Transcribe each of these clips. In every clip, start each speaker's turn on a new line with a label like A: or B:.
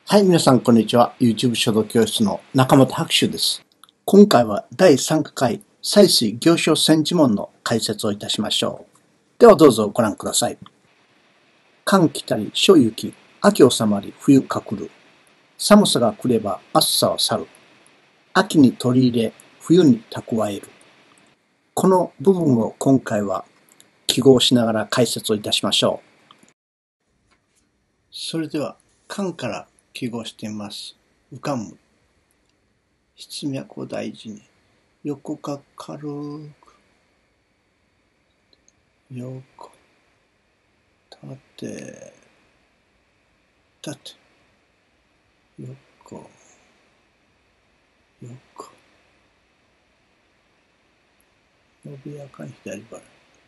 A: はい、皆さん、こんにちは。YouTube 書道教室の中本博修です。今回は第3回、採水行書千字文の解説をいたしましょう。ではどうぞご覧ください。寒来たり、暑行き、秋収まり、冬かくる。寒さが来れば暑さは去る。秋に取り入れ、冬に蓄える。この部分を今回は記号しながら解説をいたしましょう。それでは、寒から記号してみます。浮かむ。筆脈を大事に。横が軽く。横。縦。縦。横。横。伸びやかに左払い。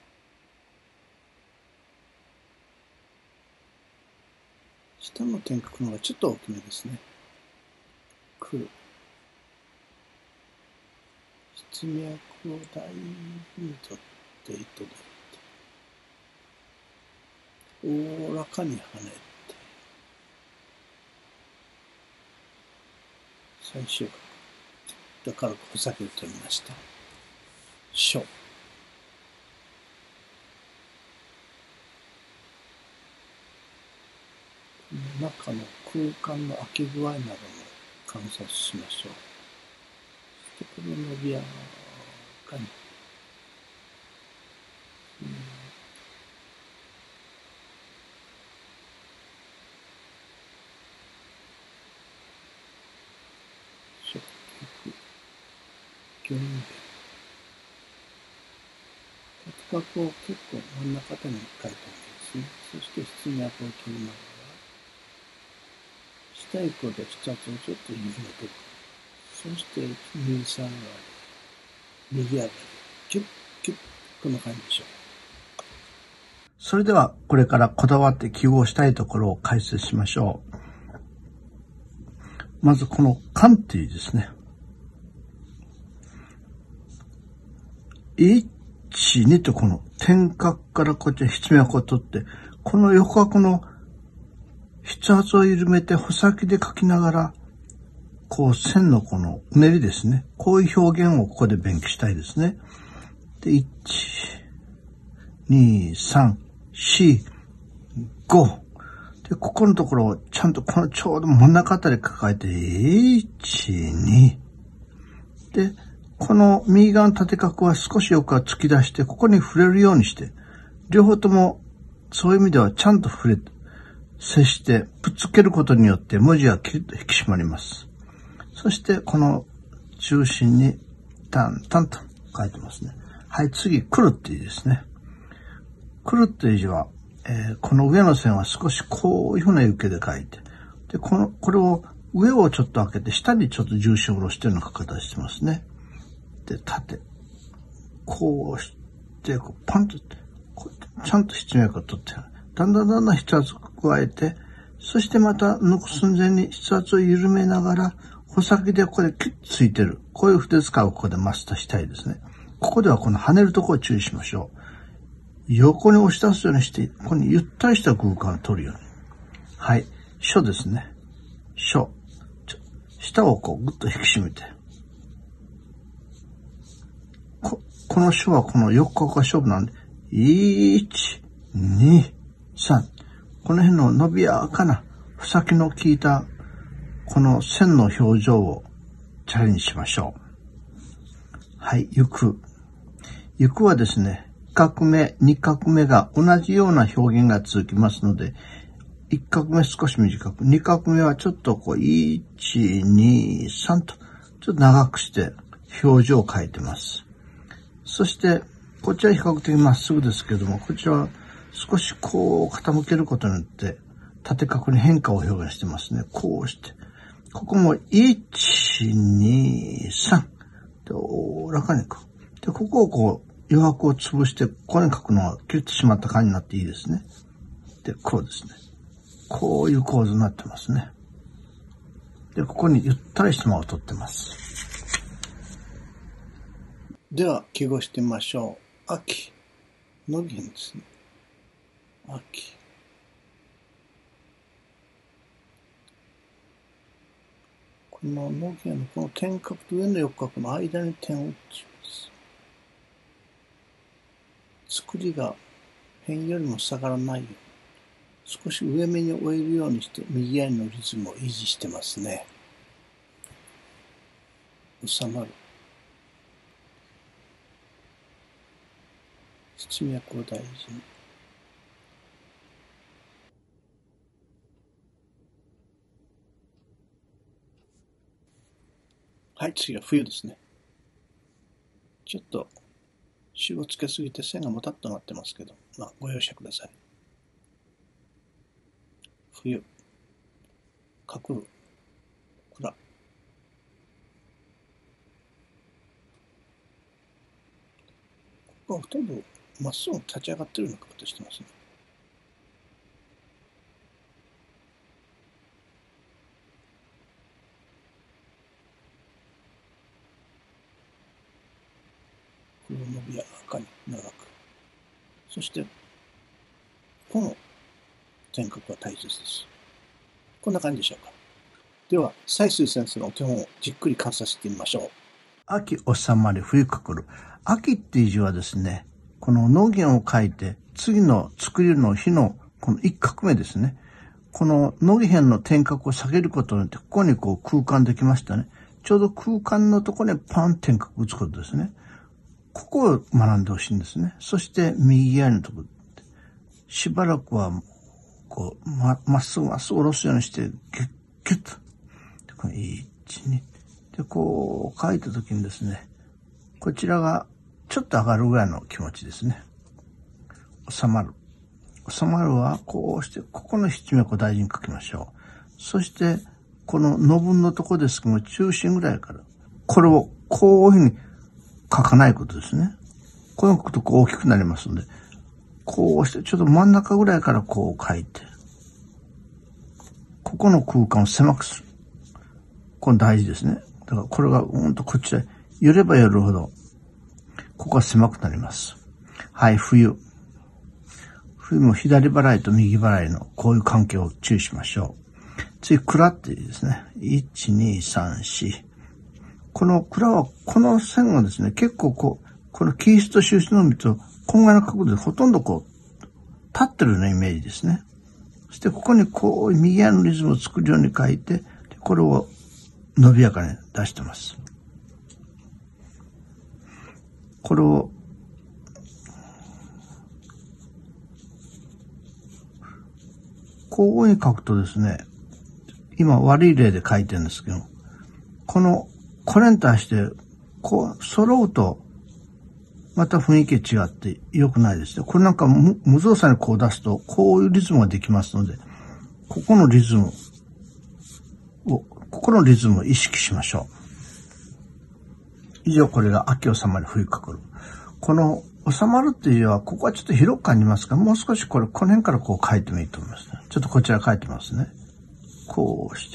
A: 下の点角の方がちょっと大きめですね。来る。筆脈を大事に取っていただいて、おおらかに跳ねて、最終角。軽く穂先を取りました。書。中の空間の空き具合なども観察しましょう。そしてこの伸びやかに。触角。魚人弁。縦角を結構真ん中あたりに書いたんですね。そして筆脈を取りながら、下以降で筆圧をちょっと緩めていく。そして右下上がり、右上がり、キュッキュッ、こんな感じでしょう。それではこれからこだわって記号したいところを解説しましょう。まずこの寒っていうですね。1、2とこの点角からこっち筆脈を取って、この横角の筆圧を緩めて穂先で書きながら、こう線のこのうねりですね。こういう表現をここで勉強したいですね。で、1、2、3、4、5。で、ここのところをちゃんとこのちょうど真ん中あたり抱えて、1、2。で、この右側の縦角は少し横から突き出して、ここに触れるようにして、両方ともそういう意味ではちゃんと接して、ぶっつけることによって文字がキリッと引き締まります。そしてこの中心にタンタンと書いてますね。はい、次、来るっていう字ですね。来るっていう字は、この上の線は少しこういうふうな行方で書いて、で、これを上をちょっと開けて下にちょっと重心を下ろしてるような書き方してますね。で、縦。こうして、パンと、ちゃんと筆脈を取って、だんだん筆圧を加えて、そしてまた抜く寸前に筆圧を緩めながら、穂先でここでキュッとついてる。こういう筆使いをここでマスターしたいですね。ここではこの跳ねるところを注意しましょう。横に押し出すようにして、ここにゆったりした空間を取るように。はい。書ですね。書。下をこうぐっと引き締めて。この書はこの横角が勝負なんで、1、2、3。この辺の伸びやかな、ふさきの効いた、この線の表情をチャレンジしましょう。はい、行く。行くはですね、1画目、2画目が同じような表現が続きますので、1画目少し短く、2画目はちょっとこう、1、2、3と、ちょっと長くして表情を変えてます。そして、こっちは比較的まっすぐですけども、こっちは少しこう傾けることによって、縦角に変化を表現してますね。こうして。ここも1、2、3。で、おおらかに書く。で、ここをこう、余白を潰して、ここに書くのはキュッとしまった感じになっていいですね。で、こうですね。こういう構図になってますね。で、ここにゆったりした間を取ってます。では、記号してみましょう。秋。の弦ですね。秋。 この農機のこの点角と上の横角の間に点を打ちます。作りが辺よりも下がらないように、少し上目に終えるようにして右足のリズムを維持してますね。収まる。七脈を大事に。はい、次は冬ですね。ちょっとシをつけすぎて線がもたっとなってますけど、ご容赦ください。冬、隠る、蔵。ここはほとんどまっすぐ立ち上がってるような形してますね。これを伸びやかに長く。そして、この点角は大切です。こんな感じでしょうか。では、蔡水先生のお手本をじっくり観察してみましょう。秋収まり冬隠る。秋っていう字はですね、この農業を書いて、次の作りの日のこの一画目ですね。この農業辺の点角を下げることによって、ここにこう空間できましたね。ちょうど空間のところにパン点角打つことですね。ここを学んでほしいんですね。そして右側のところ。しばらくはこう、まっすぐ下ろすようにして、ギュッギュッと。1、2。で、こう書いたときにですね、こちらがちょっと上がるぐらいの気持ちですね。収まる。収まるはこうして、ここの七脈を大事に書きましょう。そして、このの分のとこですけども、中心ぐらいから、これをこういうふうに書かないことですね。こういうこと大きくなりますので、こうして、ちょっと真ん中ぐらいからこう書いて、ここの空間を狭くする。これ大事ですね。だからこれがこっちへ寄れば寄るほど、ここは狭くなります。はい、冬。冬も左払いと右払いのこういう関係を注意しましょう。次、蔵っていいですね。1、2、3、4。この蔵は、この線がですね、結構このキースト印のみと、今回の角度でほとんどこう、立ってるようなイメージですね。そしてここにこう、右側のリズムを作るように書いて、これを伸びやかに出してます。これを、こうに書くとですね、今悪い例で書いてるんですけど、これに対して、こう、揃うと、また雰囲気違って良くないですね。これなんか無造作にこう出すと、こういうリズムができますので、ここのリズムを意識しましょう。以上、これが秋収まり冬隠る。この収まるっていう字は、ここはちょっと広く感じますが、もう少しこの辺からこう書いてもいいと思いますね。ちょっとこちら書いてますね。こうして、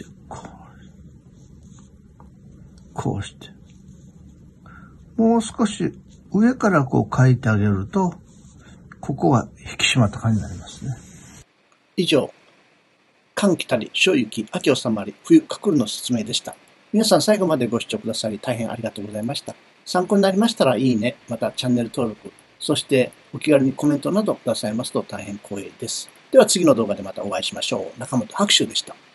A: こうして。もう少し上からこう書いてあげると、ここは引き締まった感じになりますね。以上、寒来たり、小雪、秋収まり、冬隠るの説明でした。皆さん最後までご視聴くださり大変ありがとうございました。参考になりましたらいいね、またチャンネル登録、そしてお気軽にコメントなどくださいますと大変光栄です。では次の動画でまたお会いしましょう。中本白秋でした。